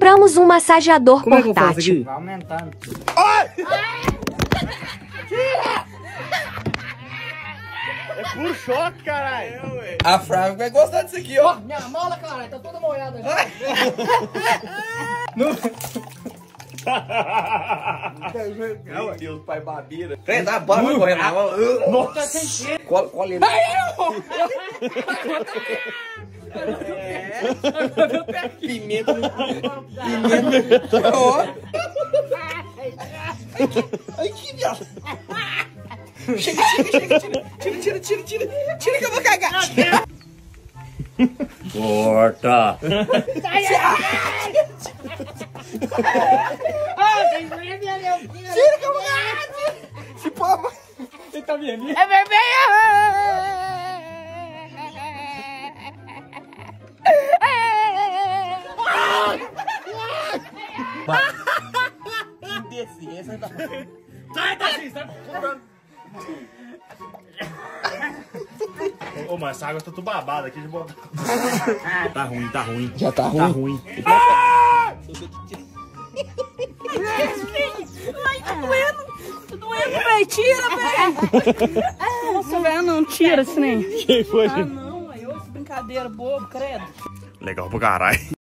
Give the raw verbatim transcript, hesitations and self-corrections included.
Compramos um massageador Como portátil. É que eu faço aqui? Vai aumentando. Ai! É puro choque, caralho. É, a Flávia vai gostar disso aqui, ó. Minha mala, caralho, tá toda molhada já. Não. Meu Deus, pai babeira. Vem, dá bora, vai correr lá. Nossa, Cola, cola ele. É. Pimenta no cu. Pimenta. Ó. Ai, que viado. Chega, chega, chega, tira. Tira, tira, tira, tira. Tira que eu vou cagar. Corta. Tira que eu vou cagar. Se pô, Você tá vendo? É vermelho! indecência. Sai daqui, sai procurando. Ô, mas essa água tá tudo babada aqui de botar. Tá ruim, tá ruim. Já tá ruim? Tá ruim. Ai, tá doendo. Tá doendo, velho. Tira, velho. Nossa, velho, não tira esse nem. Quem foi, Ah, gente? não, aí, ô, que brincadeira bobo, credo. Legal pro caralho.